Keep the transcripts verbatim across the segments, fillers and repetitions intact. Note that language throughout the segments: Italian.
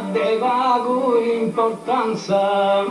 de vago importanza.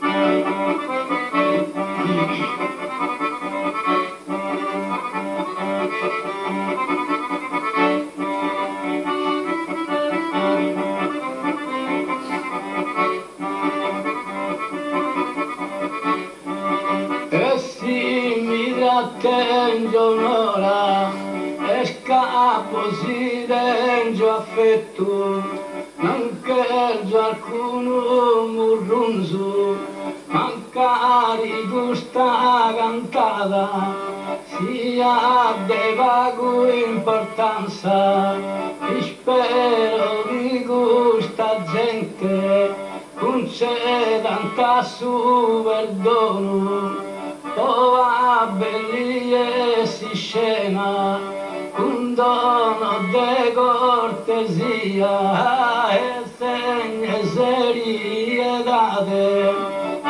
E si mi trattengo un'ora, e scappo si dengio affetto, non cherzo alcuno murrunzu, mancari gusta cantata, sia de vago importanza, e spero di questa gente conceda su perdono, ova bellie si scena, un dono de cortesia e segne seriedade.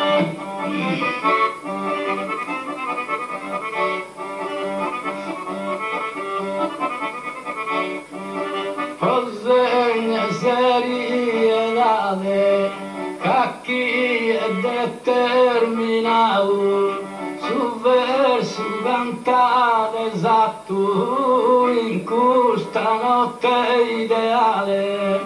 Segne seriedade, chi è determinato su verso cantato esatto in questa notte ideale.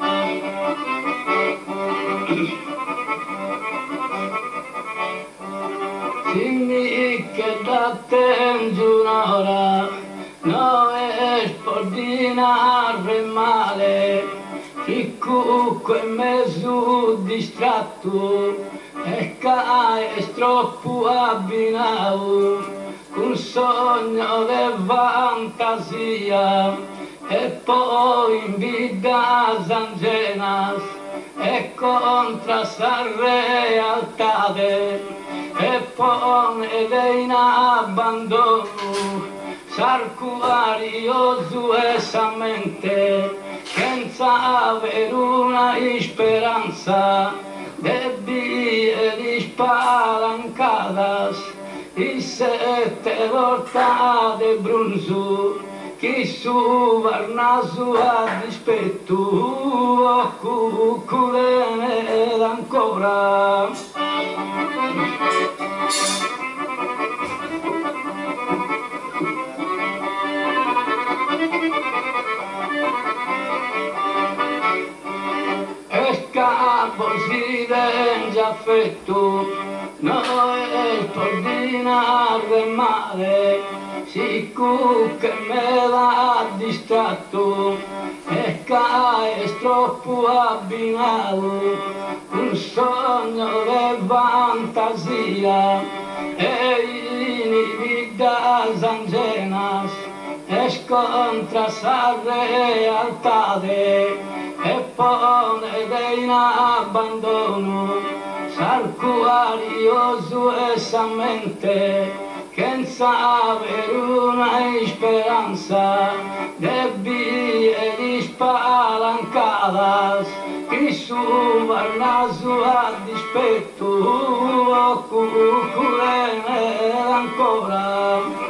Dimmi che da te un'ora non è spordinare male, chi cucco è mezzo distratto e che è troppo abbinato con sogno di fantasia e poi in vita zangenas e contra sa realtà e poi in abbandono sarcuarioso essa mente senza avere una speranza de vie di spalancadas i sette volta de brunzu chi su varnasu a dispetto o cucurene ed ancora. Scappo si denge affetto, non è ordinare male, si cucca me l'ha distratto e che è troppo abbinato, un sogno di fantasia e in vita zangenas e scontra sa realtà e pone in abbandono sarcuarioso essa mente senza avere una speranza de vie di spalancadas chi su varnasu a dispetto o cucurene ancora.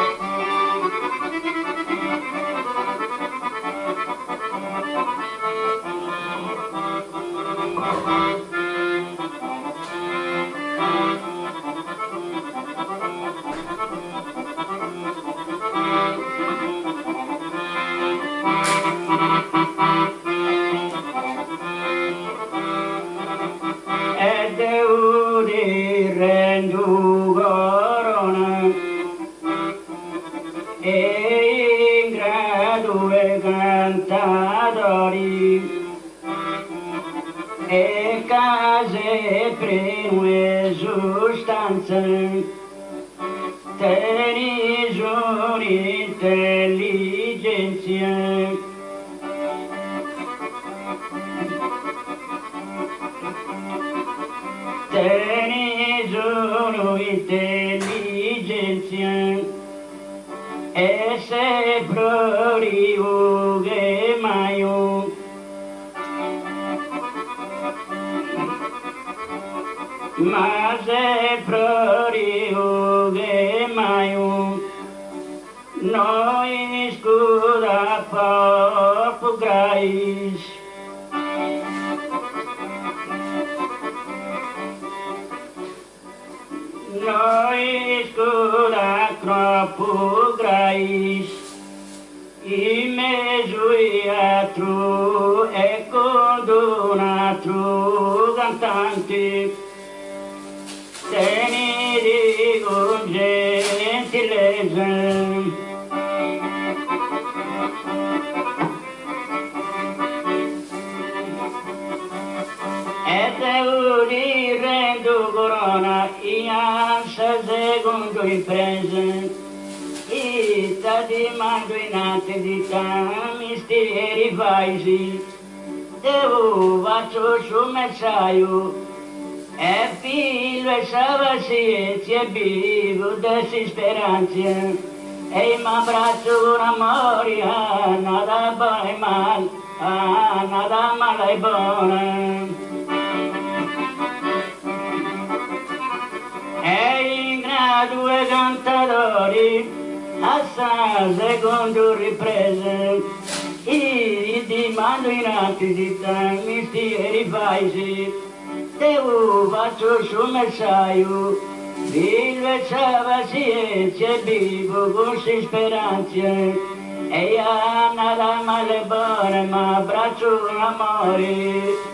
E in grado e cantatori e case prenu e sostanze tenisuri intelligenza tenisuri intelligenza e se proriu che maio ma se proriu che maio noi scuda poco grais noi scuda troppo grais, i mesui a tru e condona tru cantanti, teni di con gentilezza. E te rendo corona, iam se secondo imprese, i ti mando in arte di te, misteri faisi, devo faccio su messaio, e figlio e pazienza e vivo delle speranze, e mi abbraccio con amore, ah, nada buono e male, ah, nada male e buono. E in due cantatori, assai secondo riprese, i ti mando in atti di te, misteri faisi, devo faccio su messaio, vivo e pazienza e vivo con si speranze, e io nada male buone, ma abbraccio con amore.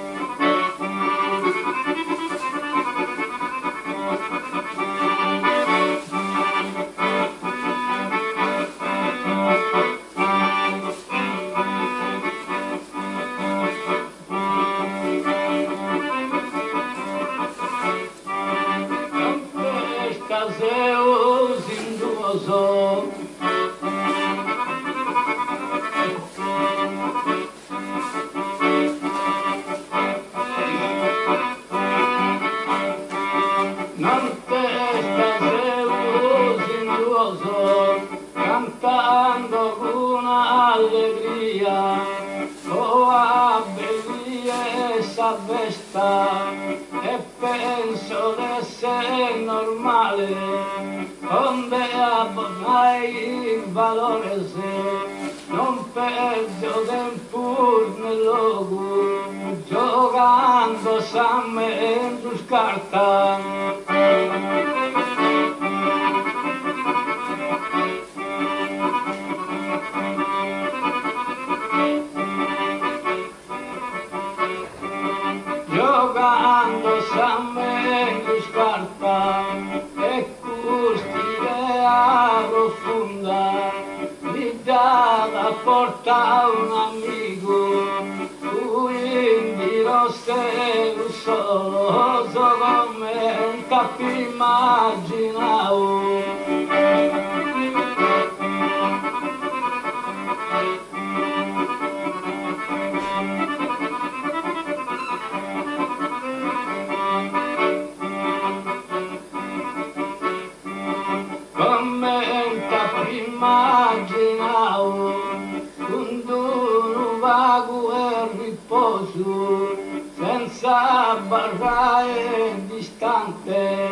Cantando con allegria, oh abbellia essa festa, e penso di essere normale, onde abbonai il valore se, non perdo tempo nel luogo, giocando samme su scarta. Giocando samme su scarta e custidea profonda mi dà da porta un amico quindi lo stesso solo come un capo immaginavo. Immaginavo un duro vago e riposo, senza barriere distante,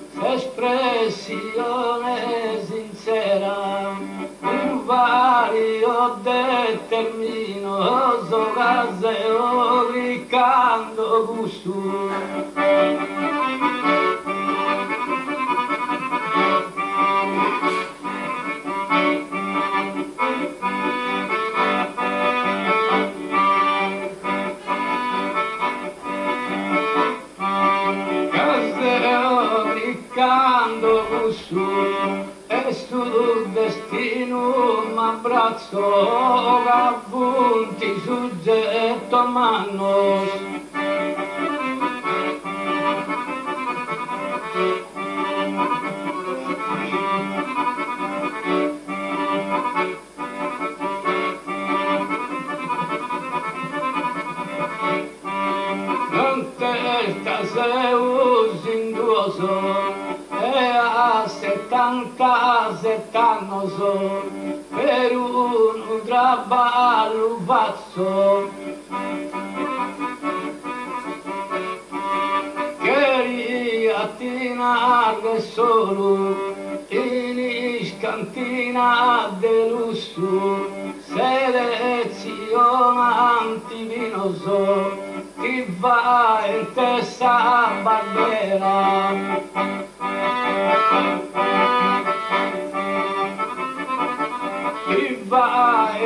espressione sincera, un vario determinoso caseo ricando gusto. E sul destino m'abbraccio appunti soggetto a mano. Non te stasera sinduoso e a settanta sett'anni so per un traballo pazzo che attinare solo in scantina de lusso selezionanti vinoso ti va in testa barbiera.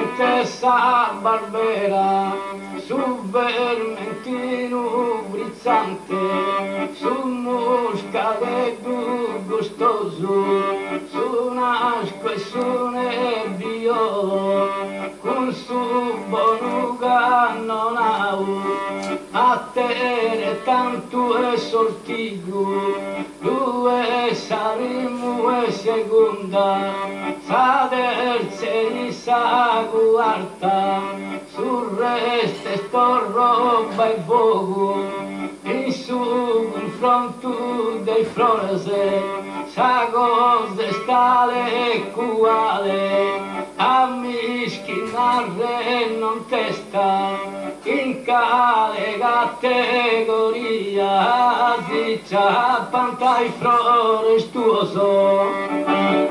intessa barbera, sul vermentino brizzante, sul muscadello gustoso, su nasco e su nebbiolo, con su bonuga non ha a te tanto è sortigo, due saremo e seconda, sa terza e sa quarta, sul resto sto roba e fuoco, in su confronto dei frose, sa cosa stale e quale, a mischinare non testa, in cale categoria, ziccia pantai florestuoso.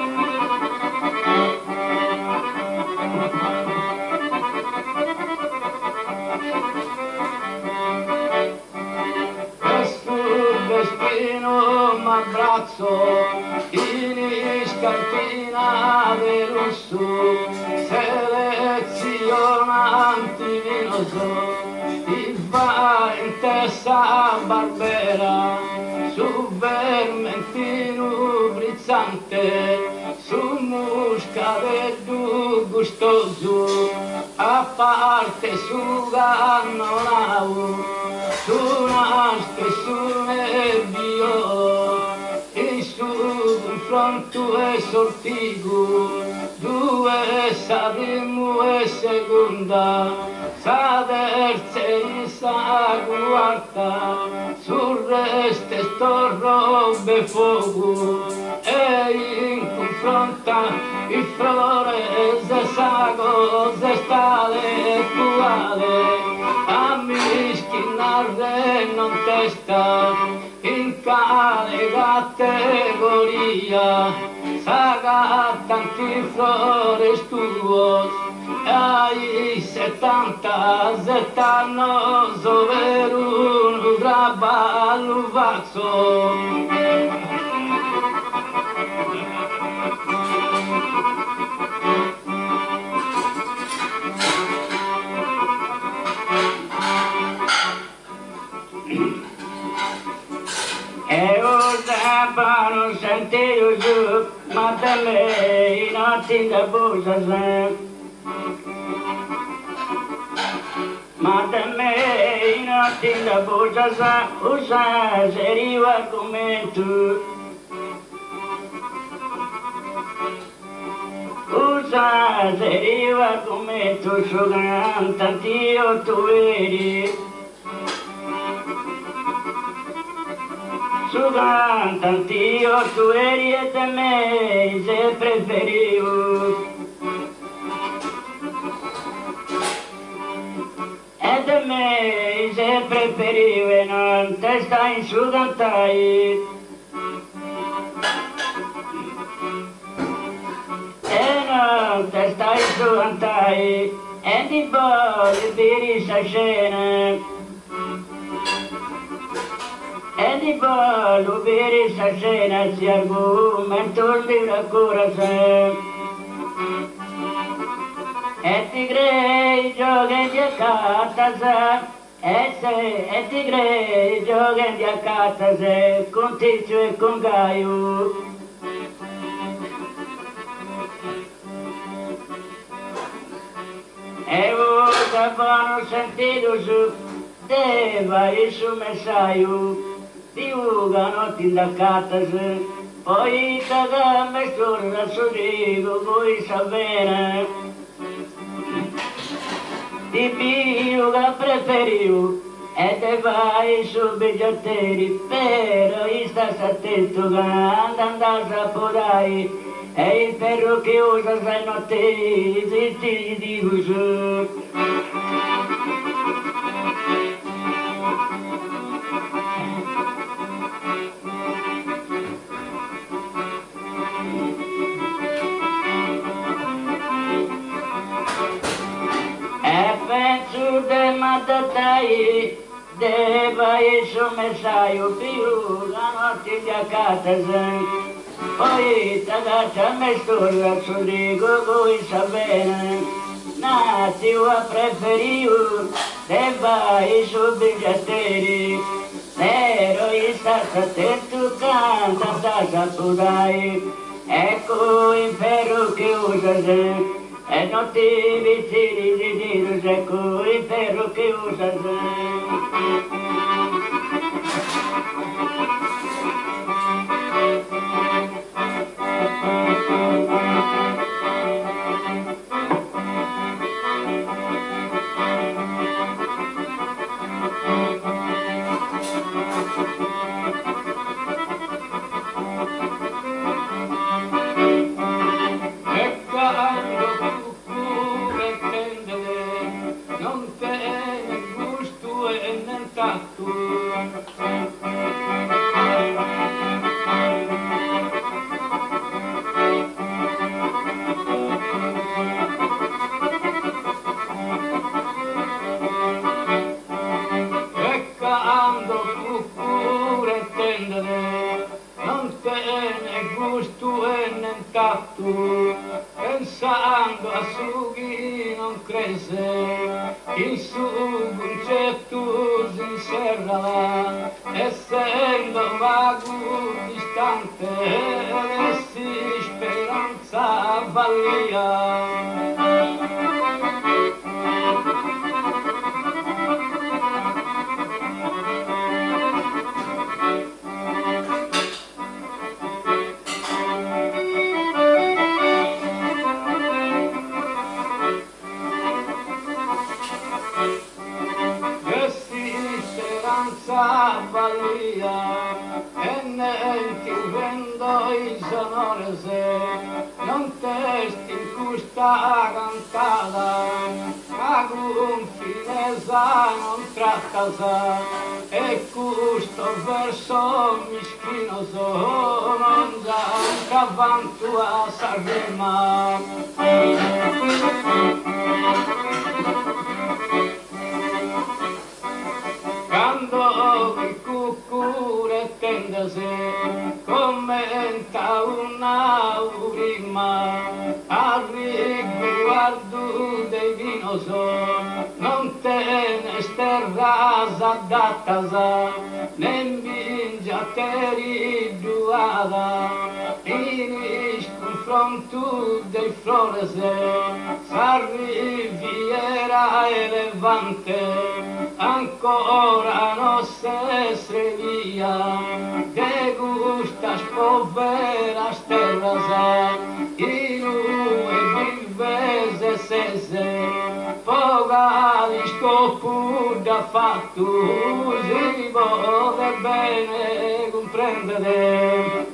M'abbraccio in scarpina del rosso, selezionanti vinoso, ti va in testa barbera, su vermentino brizzante, su muscadello gustoso, a parte su gannonau, su nasco e su nebbiolo, e su confronto e sortigo, due saremo e seconda, sa terza e sa quarta, sul resto sto robe fuoco, e in confronta il florese sa cosa stale e quale, a mischinare non testa, in cale categoria, saga tanti flores tuos, ai settanta zettano sover un traballo vazzo. E ora non sentivo giù, ma da me in notti da busa ma da me in notti da busa usa se arriva come tu, usa se arriva come tu, su gran tantio tu vedi. Su gran tantio tu eri e te me se preferivo, e te me se preferivo e non te stai su cantai, e non te stai su cantai, e ti voglio dire sta scena. E di ballo per questa scena si argomento di una corazza, e ti crei giochi di accatasa, e se e ti crei giochi di accatasa, con Tizio e con Gaio. E ora vanno sentito su, deva il suo messaggio, Diuga notti da cattase, poi da me storna su dico, voi sapere. Ti piuga preferiu, e te vai su biglietteri, però stai attento che andando a saporai, e il perro che usa sai notte, zitti gli dico su. Matatai, deva il suo messaggio più la notte di accatase, poi t'agaccia me storla su dico voi sa bene. nasceu a preferiu, leva e subjateri, l'eroista satento canta da Sapudai, ecco il ferro che usa se, e non ti vicini di Dio, ecco il ferro che usa se. Pensando a su chi non crese, il suo concetto si inserra, essendo vago distante, e si speranza avvalia. Vallia e neanche vendo il sonore se non testi in questa cantata ma con finezza non trattasa e questo verso mischino so non già anche avanti a Sanremo. Quando il cuccure tendase commenta una urima al riguardo dei vinoso non te ne sterrasa dattasa ne vingiateri duada in il confronto dei florese s'arriviera elevante ancora non se sveglia, de gustas poveras terras, in ue vivese sese, pogalis copur da fattus, si vuole bene comprendere.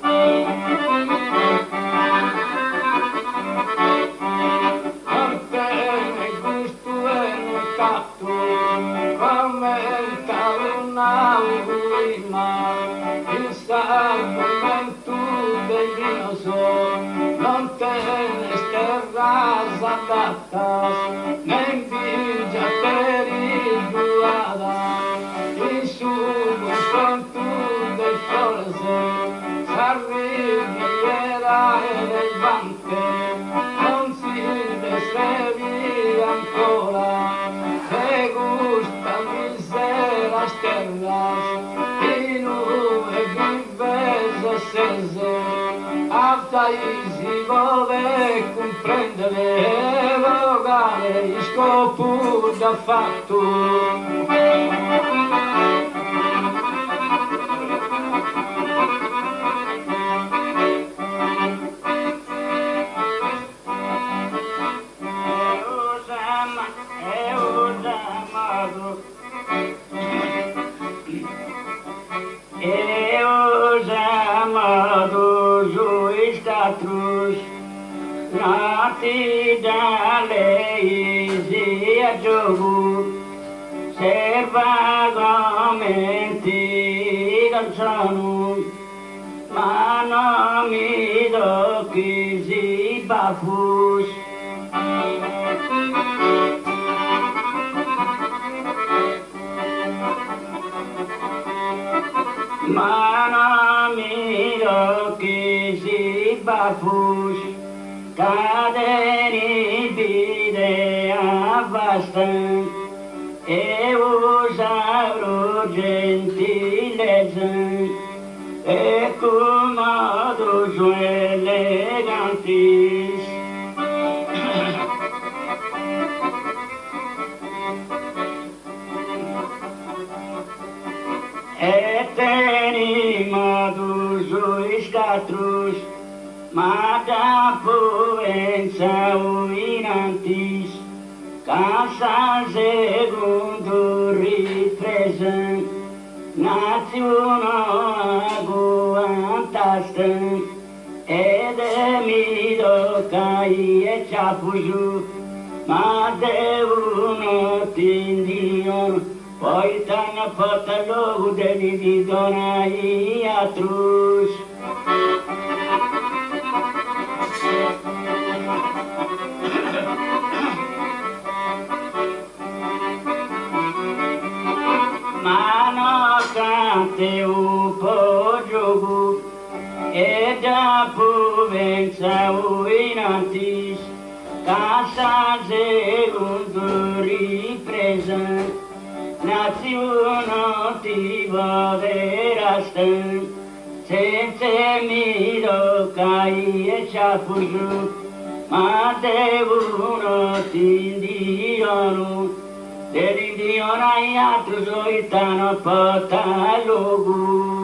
Il salvamento del dinoso non te ne sterras adattas ne invidia per il duada il suo confronto del florese s'arriviera elevante non si desrevi ancora se gusta misera sterras Afta si vuole comprendere vogale il scopo da fatto. Nati da lei si a gioco, serva commenti dal sono, ma non mi do che si bafus. Ma non mi do che si bafus. cadeni vide abbastan e usavro gentilezza e comodos elegantes. E tenimodos os gatros, mas da poença uinantes, casa segundo ripresa, naziuno aguantastan, e de mido cai e chapuju, ma de uno tindion, poi tanna porta logo deli di dona e atrus. Ma no cante un po' gioco e da povenza uinantis, casa segundo ripresa, nazione ti voderastan, senza mido cai e chapuju, ma devono t'indiono, dell'indiano ai altri soitano porta logo.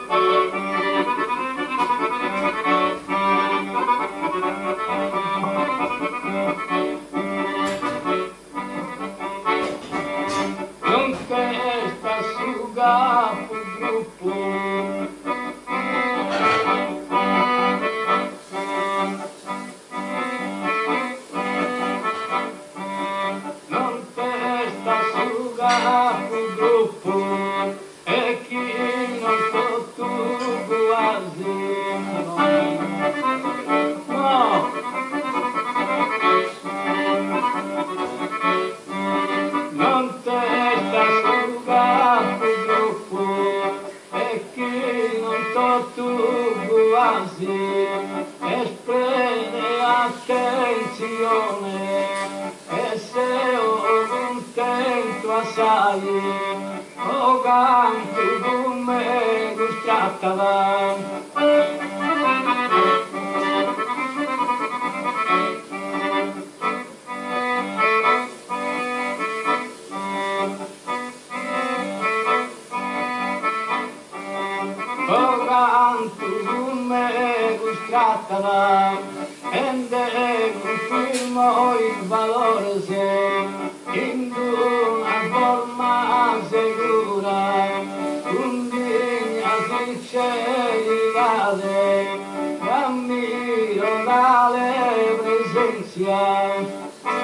Espreme attenzione e se ho contento assai o canto come gustrattava. O canto come gustrattava e confirmo il valore se in una forma sicura, un'digna sincerità, cammino dalle presenza.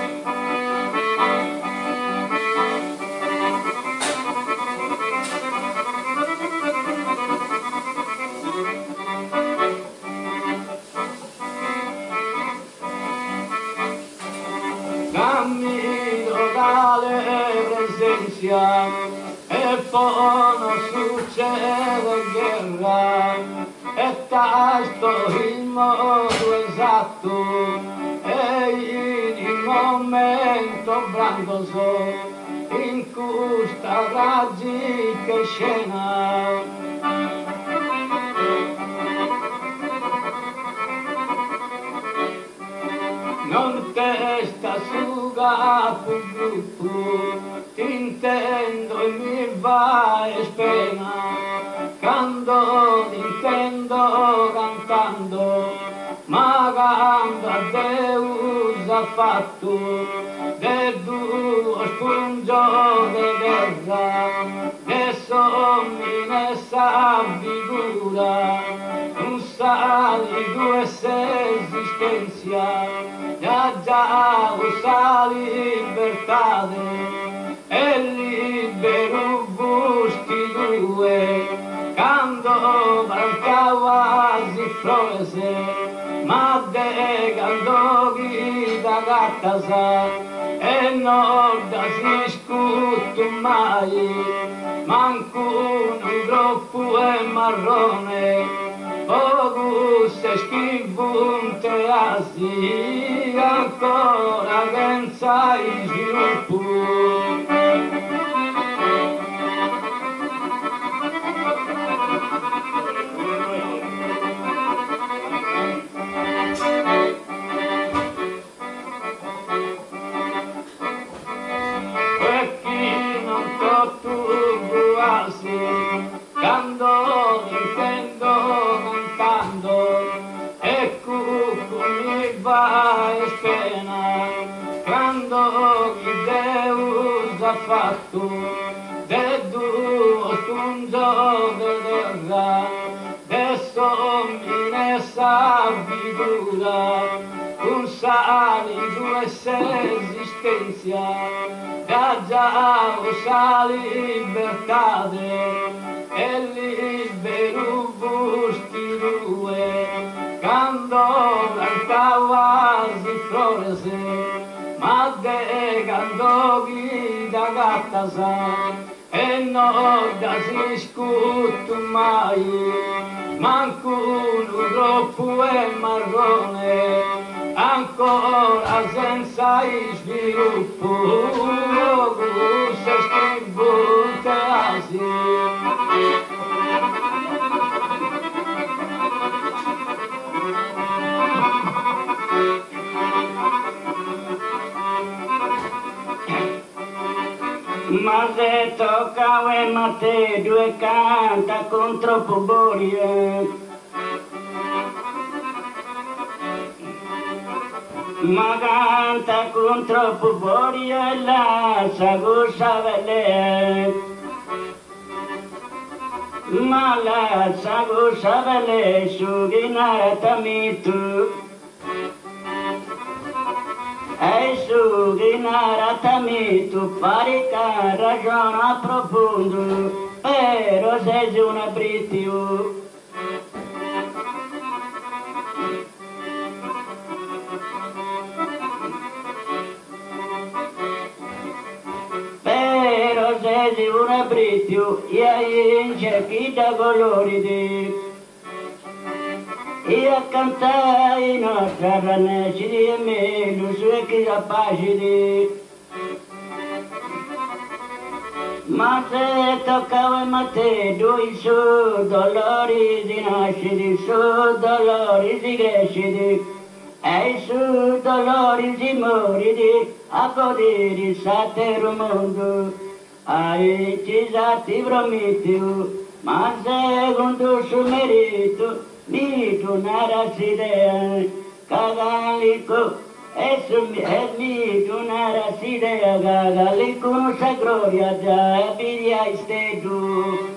Cammino dalle presenza e poi non succede guerra e tasto il modo esatto e in il momento brandoso in questa tragica scena. Non testa su capo gruppo, ti intendo e mi va e spena, canto ti intendo cantando, ma canto a Deus ha fatto, del tuo spungio de terra, de sogni nessa figura, non sali tu esistenza, già già usa libertà e libero busti due, canto brancava si frose, ma de canto chi da gattasa e non da si scutto mai, manco un troppo e marrone, Pogus e schivunte asi, ancora senza sviluppo. Fatto de duo stunzo de terra de somine sabiduria un sale in giù esistenza da già sa libertà e libero busti due quando cantava si florese ma de candochi da gattasa e non da si scutto mai manco uno troppo è marrone ancora senza sviluppo se scrivo casi. Ma se tocca e ma te due canta con troppo borie. Ma canta con troppo borie e lascia gussa vele. Ma lascia gussa vele su ghinarata tu. E su ghinarata tu parica ragiona profondo, però sei un abritio. Però sei un abritio, e in cerchi da colori di e a cantare i nostri ranecidi e meno su e chi rapacidi. Ma se toccava a te due su dolori di nasciti, su dolori di cresciti, e su dolori di moridi, a godere satero mondo, ai ci sati prometto, ma secondo il suo merito, mi donarà idea, cagalico, e mi donarà idea, cagalico non sa gloria, già pidia stesso.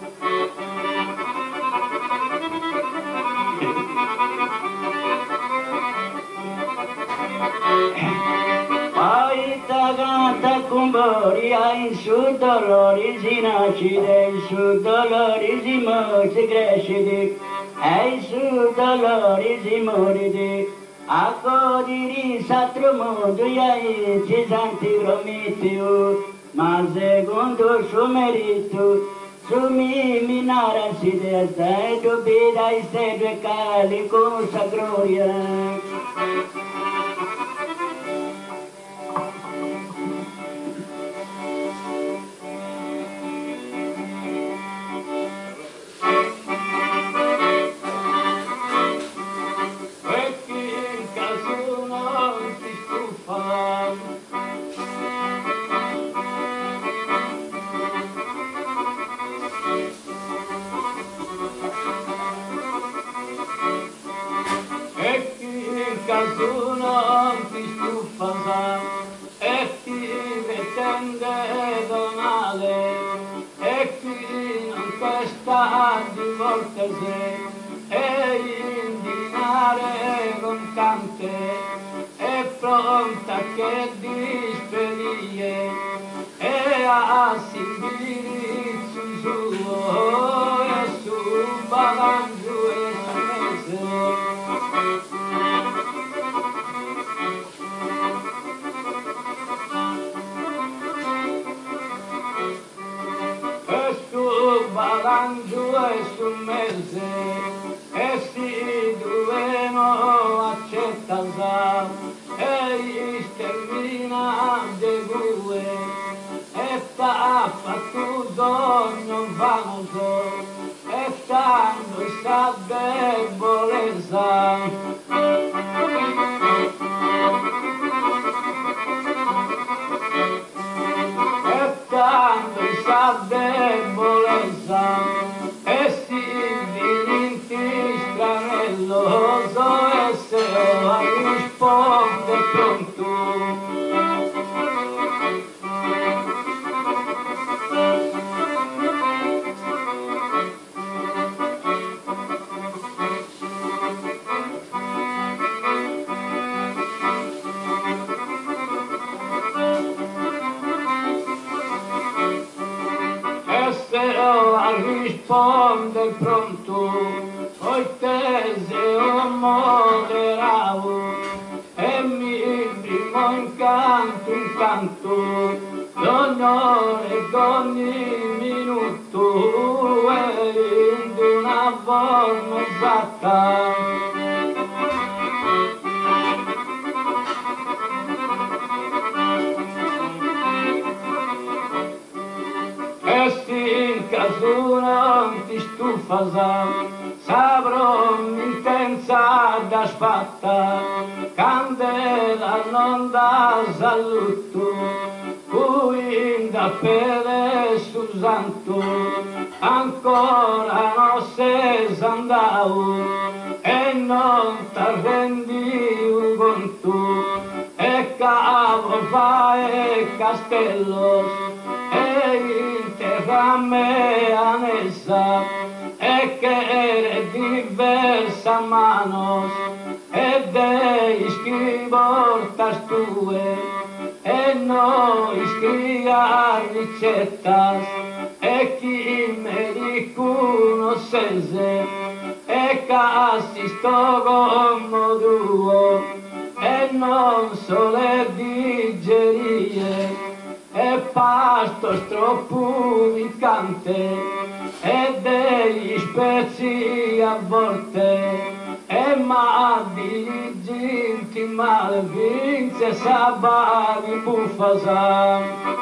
Poi canta con boria, in su dolori si nasce, in su dolori si muore, si cresce, e su dolori si muore, a godere s'altro mondo, e ci santi prometto, ma secondo il suo merito, su mi minara si desta, e dobbi dai ste due cali con sa gloria. Tu non ti stufa e ti pretende donale e qui non questa di volte se e indinare contante è pronta che dispedie e a sindirizzo suo e su balancio e mese. Balancio e su mese e si casa e stermina de gue e ta fatto non famoso e tanto sa debolezza e tanto sa debolezza e si divinti stranelloso e se risponde pronto risponde pronto, poi tese un moderavo e mi primo incanto, incanto, l'onore d'ogni minuto e in una forma esatta. In caso non ti stufas, sabrò intensa da sfatta, candela non da saluto, cui da pere sul santo, ancora non se andavo e non t'arrendi conto, e cavo fa e castello, a me anessa e che era diversa manos e dei scribortas tue e noi scriar ricettas e chi me di conoscese e casi sto come duo e non sole digerie e pasto troppo piccante e degli spezi a volte e ma dirigenti malvinze sabati buffasa.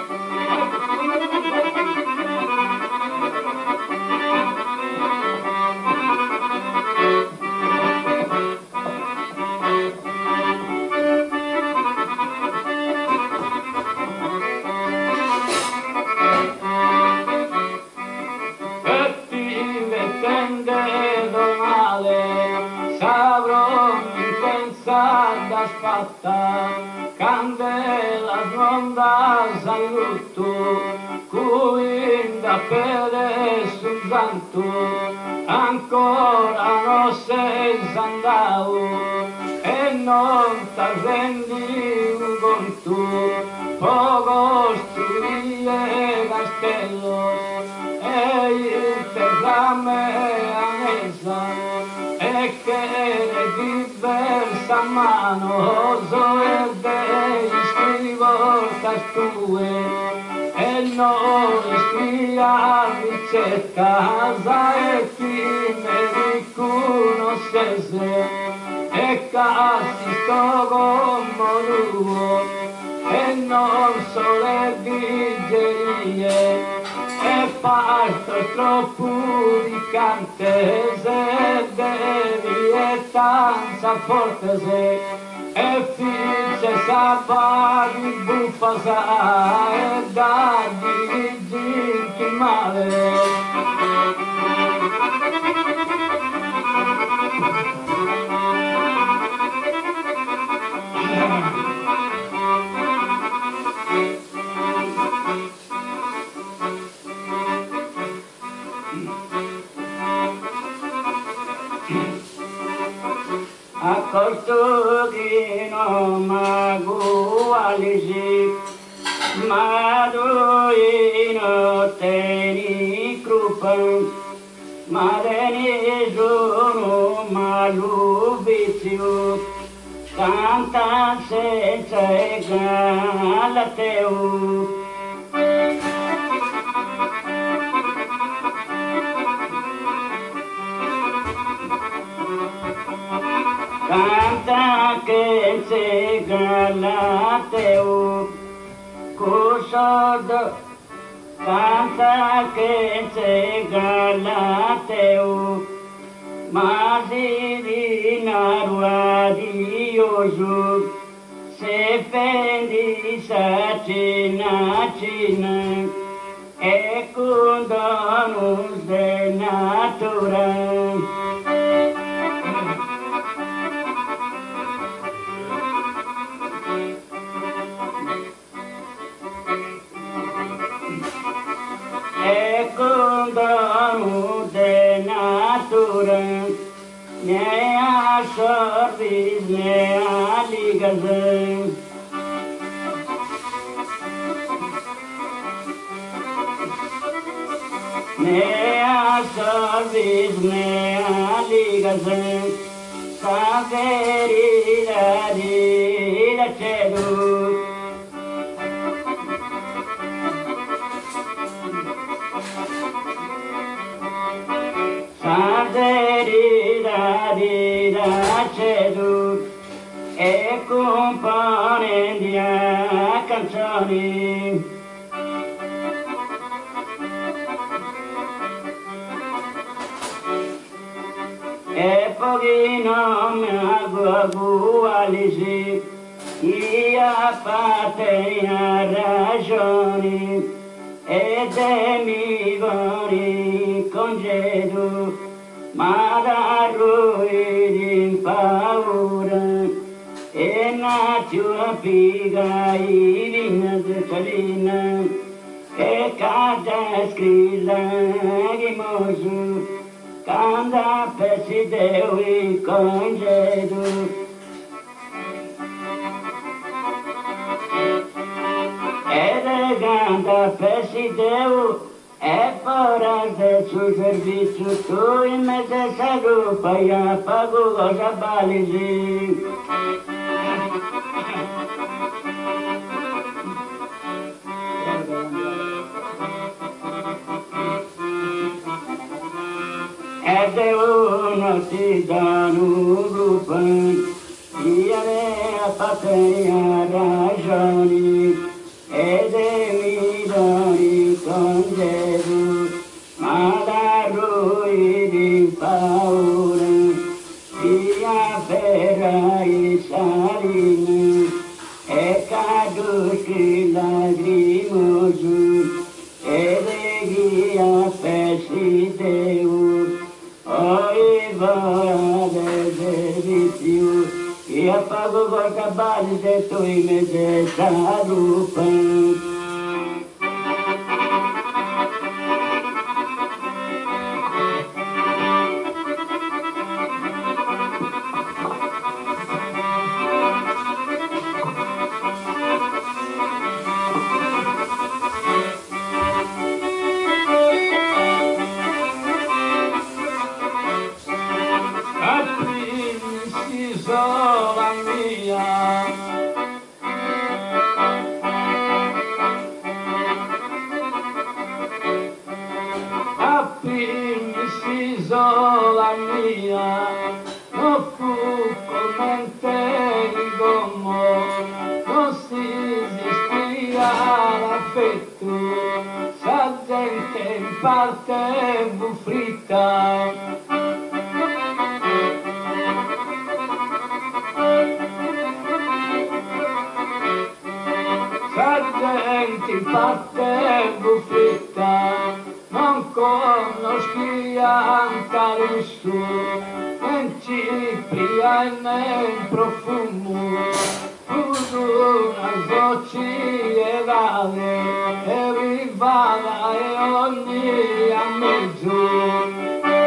Fatta candela non da saluto cui da pere sul santo ancora non sei andato e non t'arrendi conto poco struie castello e il terrame a mesa e che è diversa mano e dei scrivortas tue e noi scriva ricetta e chi me riconoscese e casi sto come duo e non sole digerie e parto troppo piccante se devi e tanza forte se e fice sabati buffasa e da dirigenti male. Accorto di non magualisi, ma doi no teni crupan, ma deni sono malubizio, tanta senza egala teu. canta che se galateu, kusod, canta che se galateu, mazidi narwadi yoju, se fendi sacina cina, e condanus de natura. E condanus de natura, ne a sorris, ne a ligas. Ne a sorris, ne a ligas, saveri da di da cedu. Saveri da di da cedu, e compone di canzoni. E pochino mi aggualisi, ia parte a ragioni, e de mi vori congedo, ma da ruidi in paura, e natura piga i vina de salina, e cada scrilla gimosu, canta pesi deui congedo. Ed canta pesi deu, e foras de su servizio, tu in mezzo sa gruppa, ia pago cosa balisi. Ed uno ti danno gruppo, io ne a patria ragioni, ed mi doni congedo, ma da ruidi paura, via per i salini, e caduschi lagrimoso, ed ghia pesi deu, oi vade servizio, io pago cosa bali de tu in mezzo salupa. Isola mia, non fu come te il gommo, non si esistia l'affetto, sa gente in parte buffrita. Sa gente in parte buffrita, non conosci antalusso, né cipria né profumo, fu una sociedade e vivava e ogni a mezzo.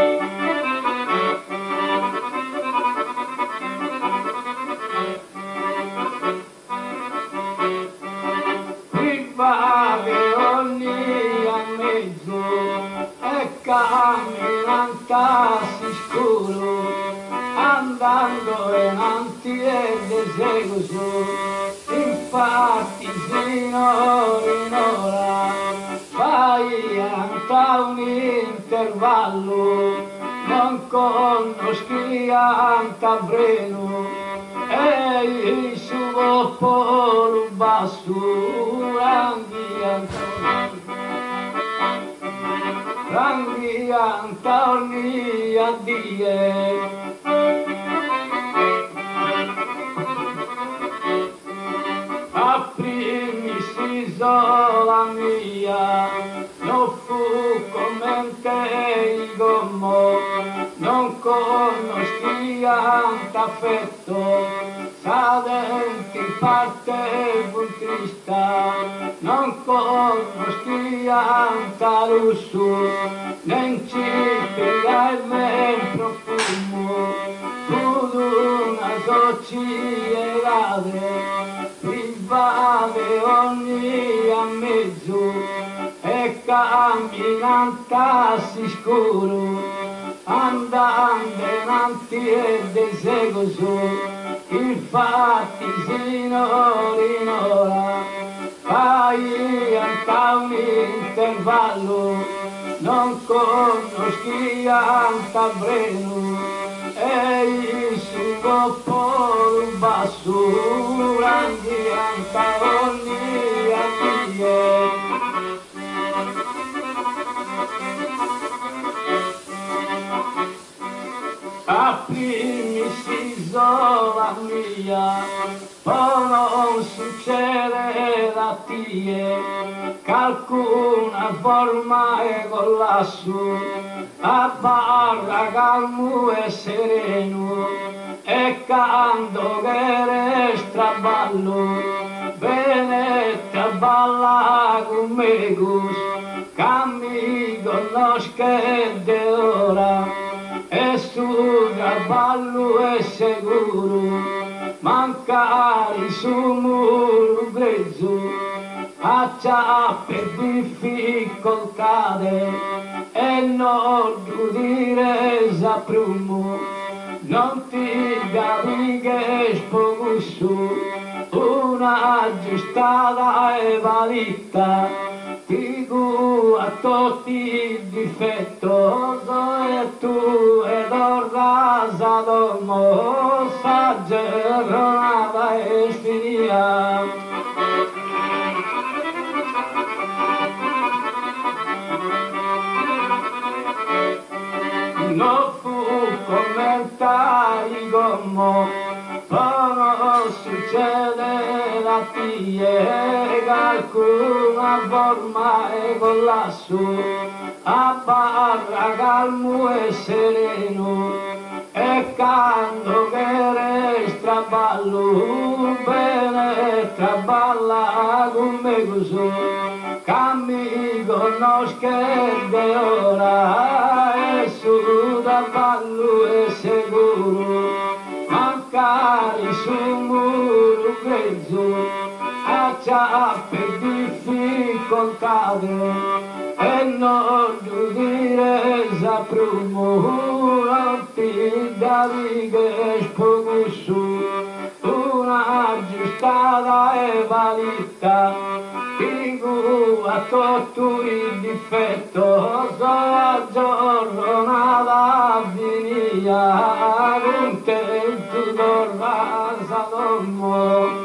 Vivave ogni a mezzo e camminanta si scuro, andando avanti e desegoso, infatti sino in ora fai anta un intervallo, non conosci Antabreno, e il suo polo basso, Rangi Antonio, Rangi Antonio a Dio. Aprimi si sola mia, non fu come te il gommo, non conosci affetto, sa denti parte butrista, non conosci antalusso, non ci pega il men profumo, tu una sociedade, private ogni a mezzo e camminanta si scuro, andando avanti e desegoso, infatti si non rinora, fai anche un intervallo, non conosci Antabreno, e il suo polo basso, grandi antaoni a Dio. Aprimi si sola mia, poi non succede da te, calcuna forma e collasso, a barra calmo e sereno, e canto che resta ballo, bene balla con me, cammi conosce de ora, e sul cavallo è sicuro, mancare su muro grezzo, acciappe difficoltà e non giudire saprumo, non ti capi che spogusso, una aggiustata e valita, ti a tutti i difettoso e tu ed orrasa domo, saggerronava e finia. Non fu commentari gommo, però succede la tie, calcuna forma e collasso, a barra calmo e sereno, e canto che resta ballo, bene traballa con me così, cammi conosche de ora, e su da ballo è sicuro, mancare su muro grezzo, acciappe difficoltà e non giudire saprumo, non ti davi che spogusso, una aggiustata e valita, figu a tutto il difetto, so aggiornata via, con te tu dorrasa dormo.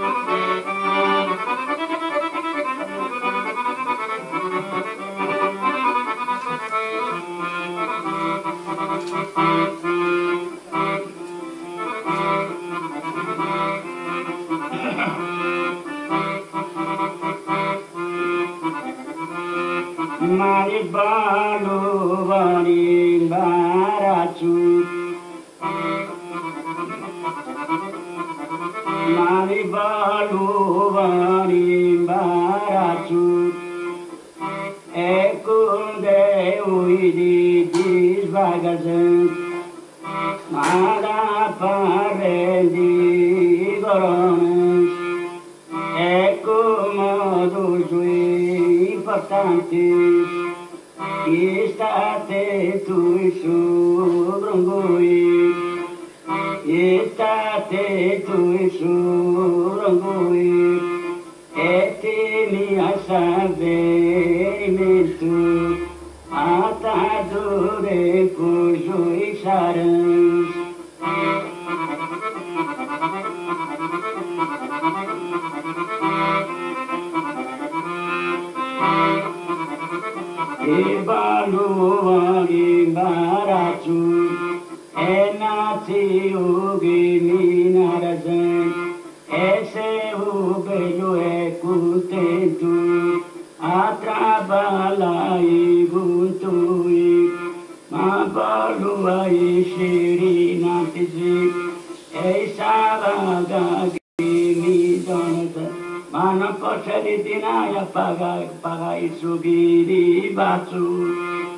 Mari balu bani baracu, Mari balu bani baracu, ekunde uidi disbagazen, mada parendi gorones, ecomodo sui importantes, estate tu su brongoi, estate tu su brongoi, e te mi a saverimento, atadore cujo e Savaga mi donata, ma non posso ritinare a pagare, pagare i sughi di Batsu.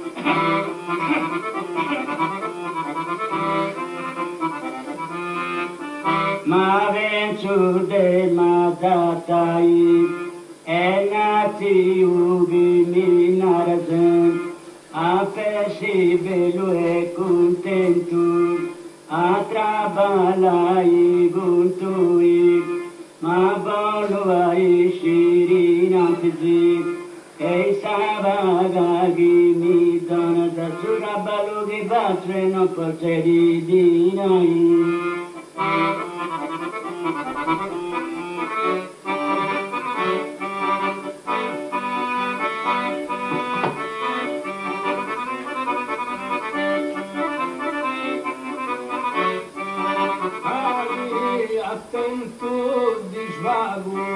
Ma venzu de madatai, e nati ubi minarazen, a pesi bello e contento, a trabalhai guntui, ma bolo ai shirina fizik, e savagagi mi dona da surabalu di batre non poteri dinai. Attento di svago,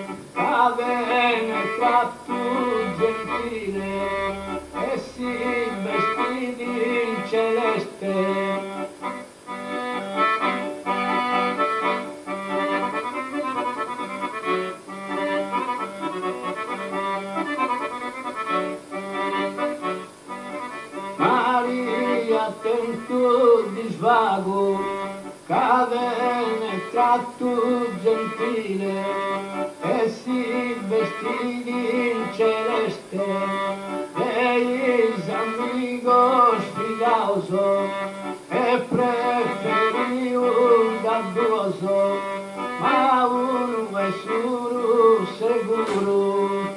avene tratto gentile, e si vestiti in celeste. Maria, attento di svago, cadene tratto gentile, e si vestiti in celeste, eis amigos filoso, e preferi un gaddoso, ma un vesuro seguro.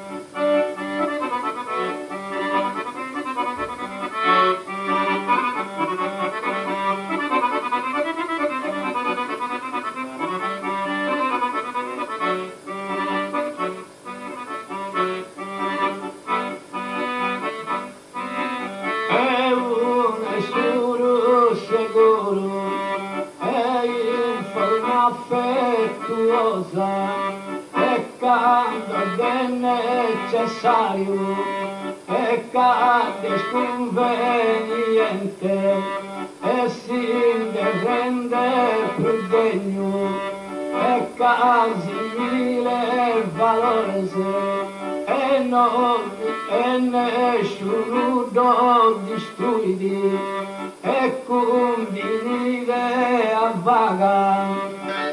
Affettuosa, peccando è necessario, peccando è sconveniente, e si rende più degno, pecca simile valorese, e non e nessuno distruidi, e convenire a vaga.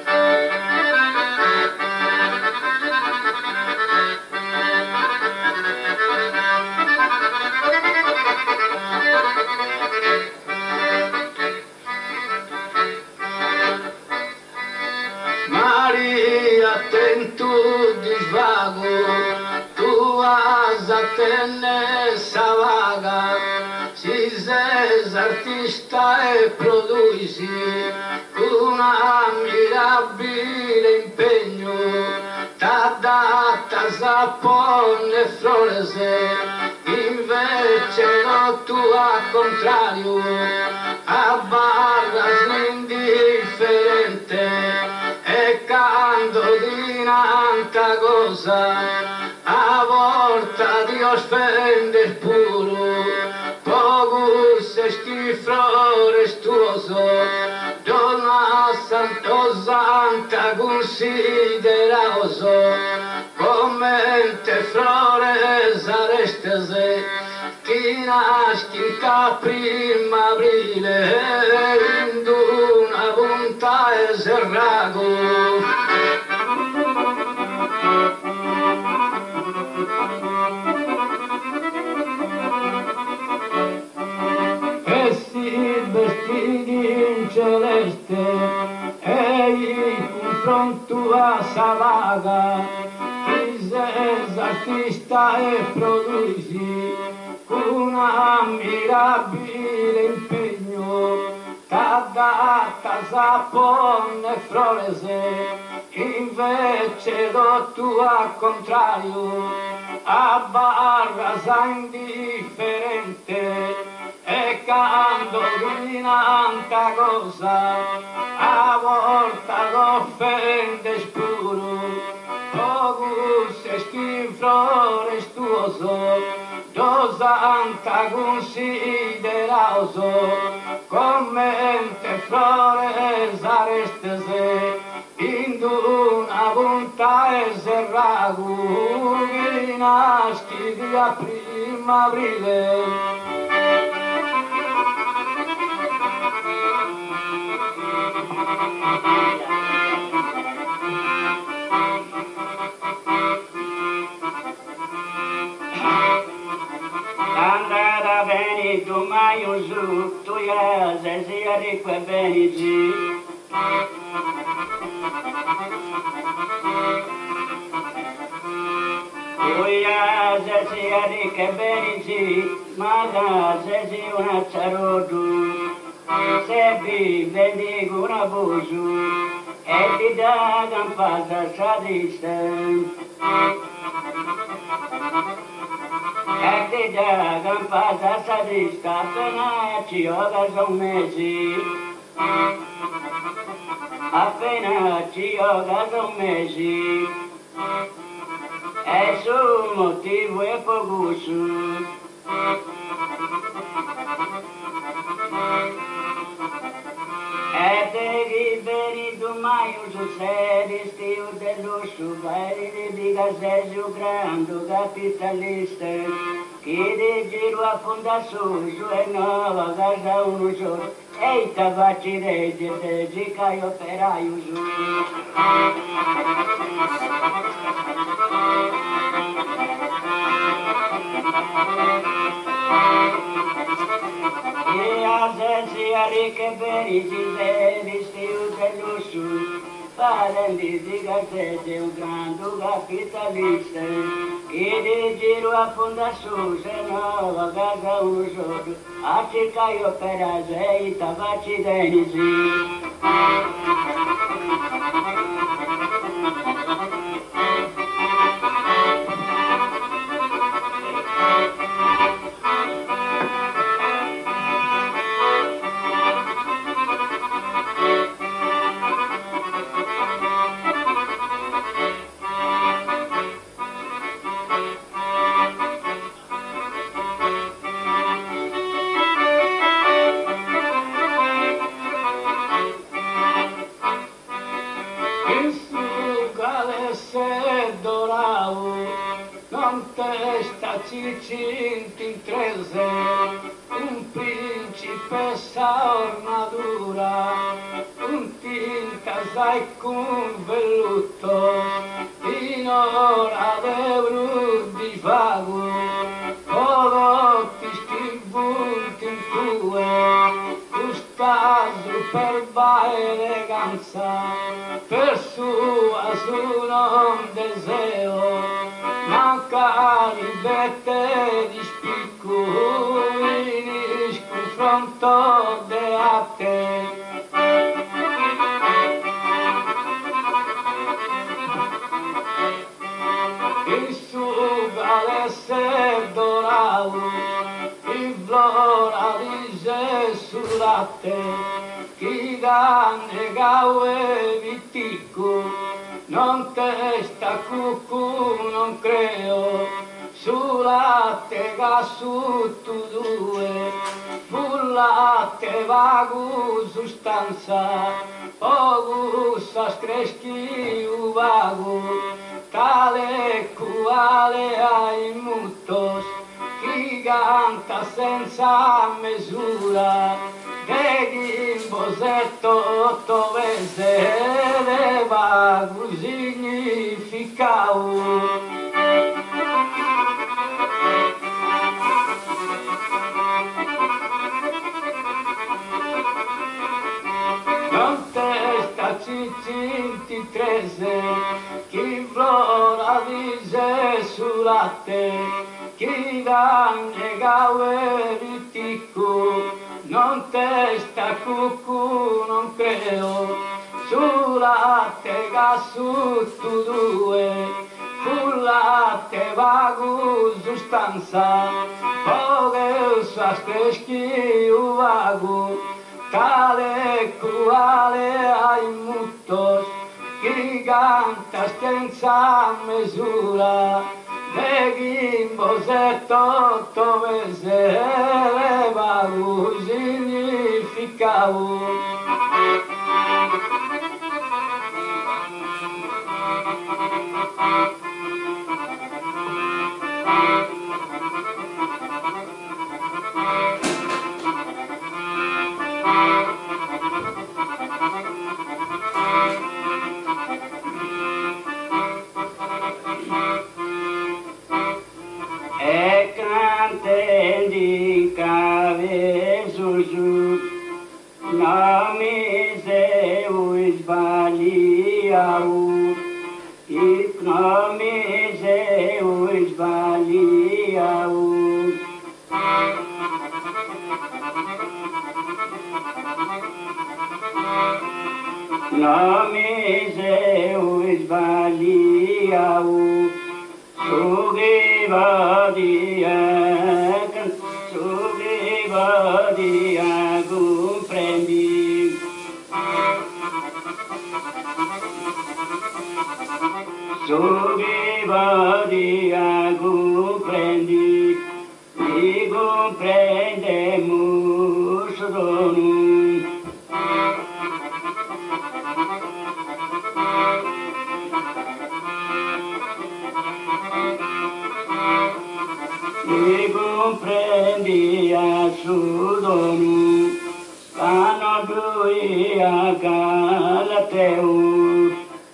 Maria, attento di svago, tu has a tenne savaga, si ses artista e produisi con ammirabile impegno, t'adatta sapone florese, invece no tu al contrario, abbarras l'indifferente, e canto di un'altra cosa, a volta di offender puro, poco se schifo restuoso, donna santo santa consideroso, commente flores arestese, ti nasci in prima aprile, in una punta e serrago. E si vestiti in celeste, e in confronto a Savaga, chi sei artista e produci, con ammirabile impegno, t'adatta sapone florese, invece do tu al contrario, abbarras indifferente, e canto di un'altra cosa, a volta d'offende spuro, poco se schifo restuoso, do santa consideroso, commente flores arestese, in una punta e serragu, che nasci di prima aprile. Andada bene tu mai usu, tu ya zezia ricco e benici. Tu ya zezia ricco e benici, ma da zezi una charodu. Se bi bendigo una buju, e ti da gampasa sadiste. E ti da gampasa sadiste, appena ci yoga son mesi. Appena ci yoga son mesi. E su motivo e pogusu. E te veni do maio do sede, stio dello suveri di bigasesio grande capitalista, che di giro a fonda su, su e nova casa uno giorno, e i tabacci regge, te gica operaio su. E a zezia ricche benici sedi stiu dello su, parenti di gazzette un grande capitalista, che di giro a fonda su, se no a casa uno giorno, a cercare opera se i tabacci denici. Non testa cicinti in trese, un principessa ornatura, un tinta sai con velluto, in ora d'euro di vago, prodotti scrivuti in tue, questa superba eleganza, per sua su non deseo, manca ribette di spicco in confronto de a te. Il suo galesse dorato, il flora di Gesù latte, chi da negau e viticco, non testa cucù non creo, su latte ga su tu due, fu latte vago sostanza, pogus screschi u vago, tale quale ai mutos, chi canta senza misura, vedi in bosetto otto vese, le vago significau. Non testa cicinti trese, chi flora di Gesù latte, chi da negau e viticco, non testa cucù non creo, su latte ga su tu due, fu latte vago sostanza, poche sa screschi u vago, tale quale ai mutos, chi canta senza misura, Begimbo setto mese levavu significavu. E cantendi cabezuzu, não me seu esbaliau, e não me seu esbaliau. Não me seu esbaliau. Sugi vadia, sugi vadia, comprendi. Sugi vadia, comprendi. E compreendemos dono. E compreende a suo dono, cano lui a Galateu.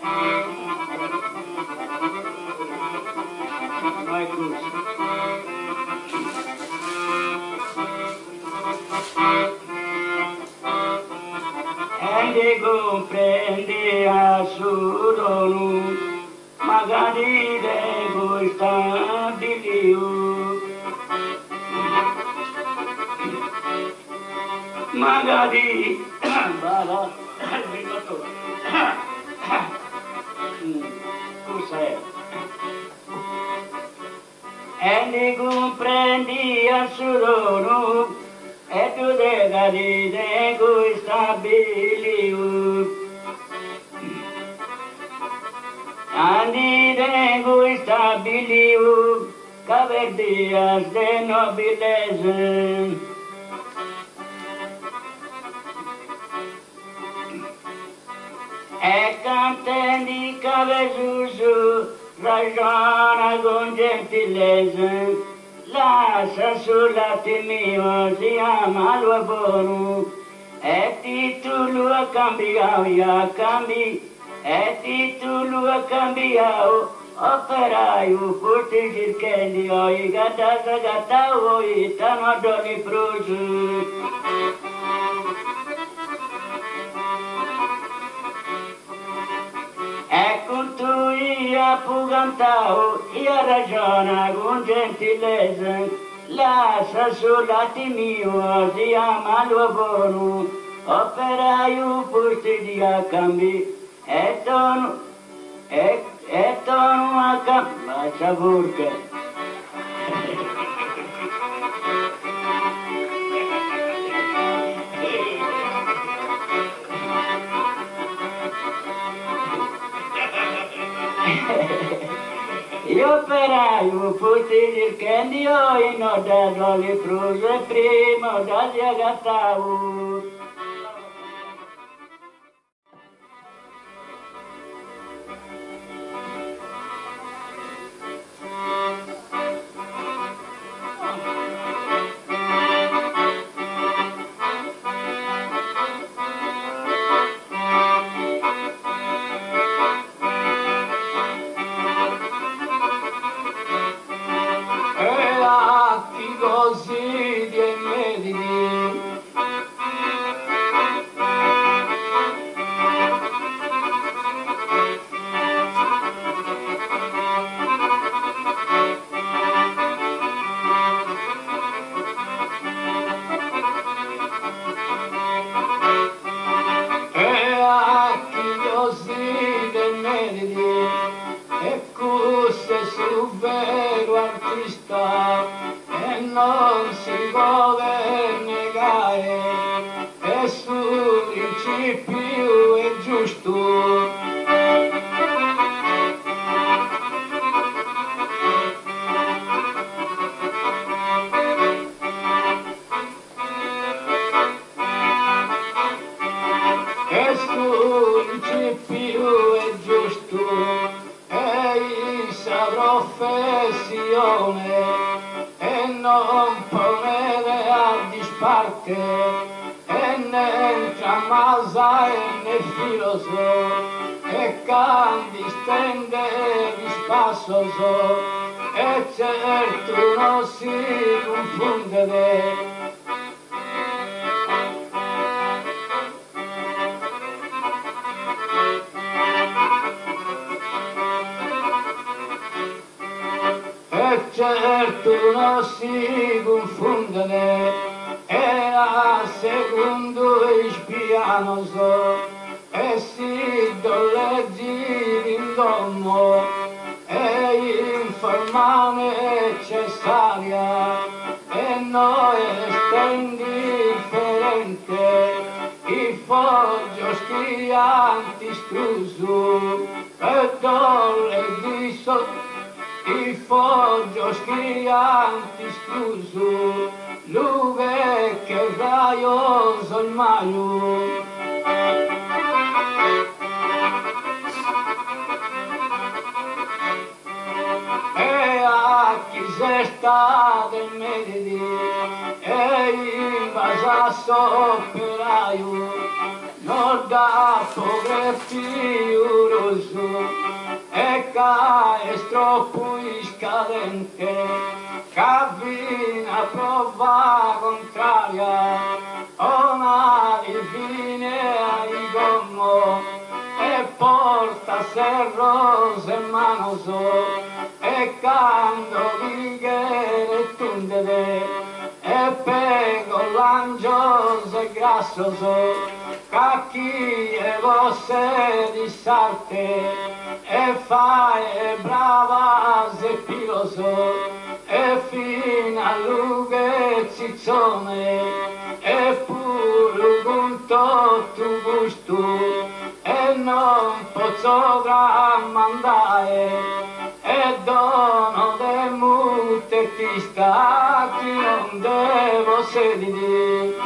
Vai così. E compreende a suo dono, magari devo stabilio. Magari, brava, cos'è? E ne comprendi a suo e tu devi de stabilio. Andi de stabilio, caverdias de nobilese. E cantendi cabezuzu, ragiona con gentilezza, lascia sulla mio si ama lo buono, e ti tu lo cambiao, ya cambi, e ti tu lo cambiao, operaio, puti circhendi, oi gata gata, oi tano doni prusu. E con tu io pugantao, io ragiona con gentilezza, lascia sulla mio si ama lo buono, operaio posti di a cambi, e tono, e, e tono a cambi, lascia burca. Io operaio puti il candio in odato le pruse prima da agattavo. Così di mediti, e a chi così di mediti, e cusse su vero artista. Non si può negare, è sul principio è giusto. il più è giusto e sa professione e non ponere a disparte e ne entra masa e ne filoso e candi stende di spassoso e certo non si confondere. E certo non si confondere e a secondo spianoso e si dolleggi in domo e informane cessaria e noi sta indifferente i foggio schianti strusu e dolleggi sotto i foggio schianti scusu, lughe che raioso il maio. E a chi se sta del medidi, e in basasso operaio, non da povere fiuroso. E ca è troppo scadente, cammina a prova contraria, una divine ai gommo, e porta serros e manoso, e cando vigere tundere, e pego l'angios e grassoso, cacchi e vosse di sarte, e fai e brava e piloso e fino a lughe cizzone e pure punto tu gusto e non posso tramandare e dono de mute ti sta chi non devo sedere.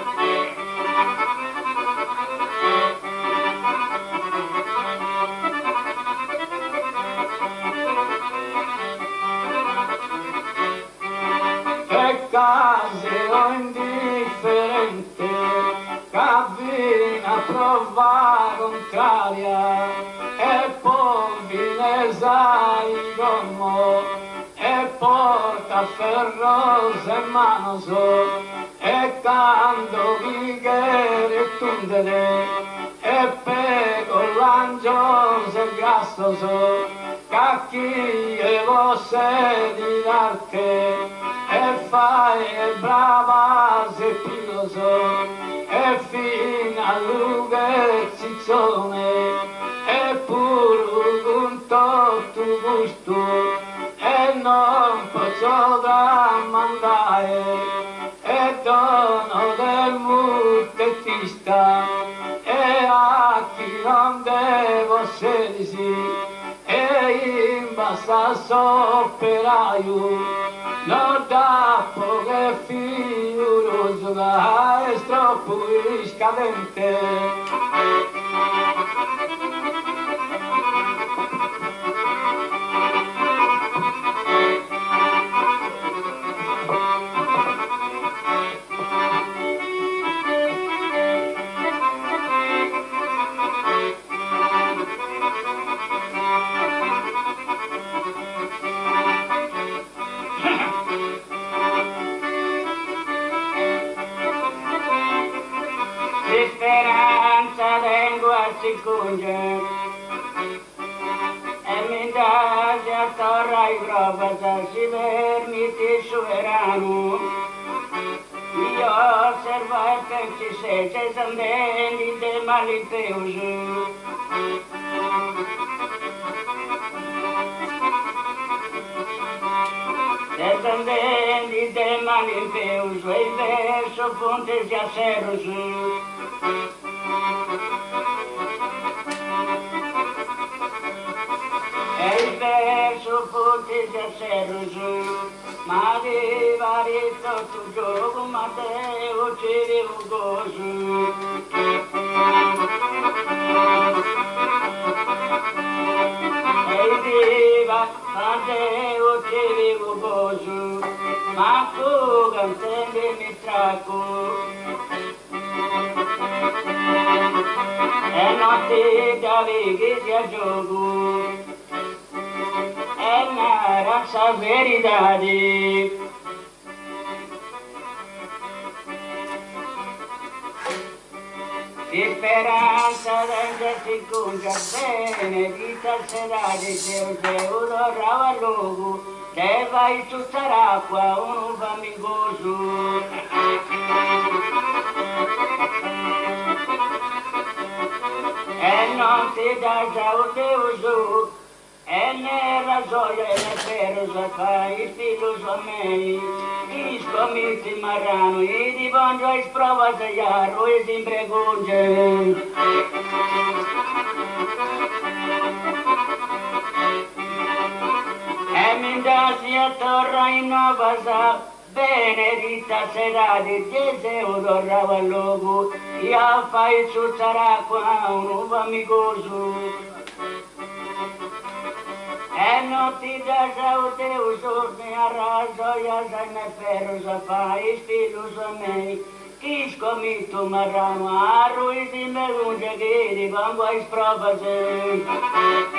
Casero indifferente, cammina a prova contraria, e poi vinesa in gommo, e porta ferros e manoso, e cando vigere tundere, e pego l'angios e grassoso, cacchi e vosse di d'arte, e fai e brava e piloso e fino a lughe cizzone e pur punto tu gusto e non posso tramandare e dono del mutetista e a chi non devo sedisi e in basso operaio non da poche fiuroso da è troppo scadente. Speranza vengo a Sicunge e mi dà già torra i grobata si vermiti su verano io osservo e pensi se c'è sandendi de malipeuso c'è sandendi de malipeuso e verso fonte già seroso e il verso fonte già seroso ma di varito tu gioco ma te uccidi un gozo notte o ti vivo bosu, ma tu cantende mi stracco. E notte da che si a gioco, è una razza verità. Di speranza da si congia bene, vita serata di Dio, Dio dorava luogo, te vai su saracqua, uno famigoso. E non ti dà già un Dio, e ne rasoia e ne ferro sa fai, figlio sa mei, i scomiti marrano, i di bongia e sprova sa iarro e si impregunge. E mi dasi a torra in nova sa, benedita serata di Gesù dorava al luogo, io fai su saracqua un uomo amicoso. E non ti dà saute usurni a raso, io se ne ferro sa fai, figlio sa mei, chi scomito marrano, a ruisi me lunge che di vango a isprova se.